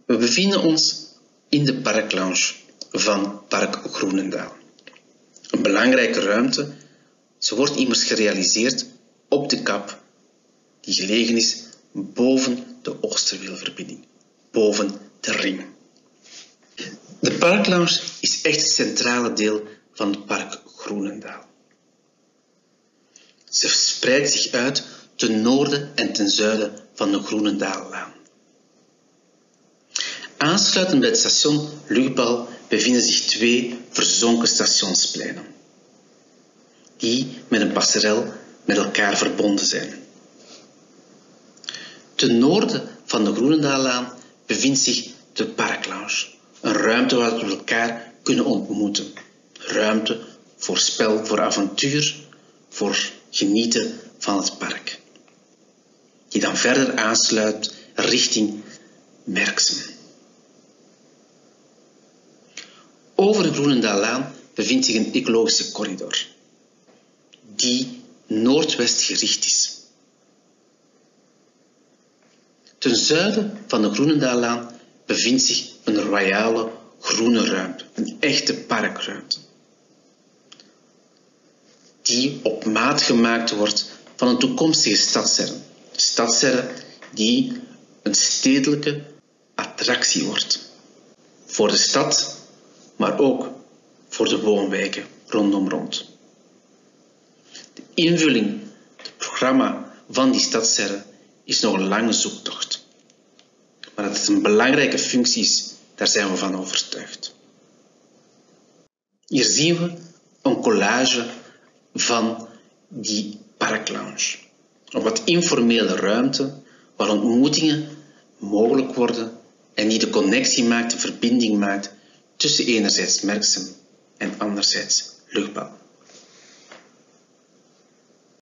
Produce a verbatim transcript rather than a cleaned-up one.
We bevinden ons in de parklounge van Park Groenendaal. Een belangrijke ruimte. Ze wordt immers gerealiseerd op de kap die gelegen is boven de Oosterweelverbinding, boven de ring. De parklounge is echt het centrale deel van het Park Groenendaal. Ze verspreidt zich uit ten noorden en ten zuiden van de Groenendaallaan. Aansluitend bij het station Lugbal bevinden zich twee verzonken stationspleinen, die met een passerel met elkaar verbonden zijn. Ten noorden van de Groenendaallaan bevindt zich de parklounge, een ruimte waar we elkaar kunnen ontmoeten. Ruimte voor spel, voor avontuur, voor genieten van het park. Die dan verder aansluit richting Merksem. Over de Groenendaallaan bevindt zich een ecologische corridor, die noordwest gericht is. Ten zuiden van de Groenendaallaan bevindt zich een royale groene ruimte, een echte parkruimte, die op maat gemaakt wordt van een toekomstige stadserre. De stadserre die een stedelijke attractie wordt voor de stad, maar ook voor de woonwijken rondom rond. De invulling, het programma van die stadserre is nog een lange zoektocht. Maar dat het een belangrijke functie is, daar zijn we van overtuigd. Hier zien we een collage van die parklounge. Een wat informele ruimte waar ontmoetingen mogelijk worden en die de connectie maakt, de verbinding maakt tussen enerzijds Merksem en anderzijds Lugbal.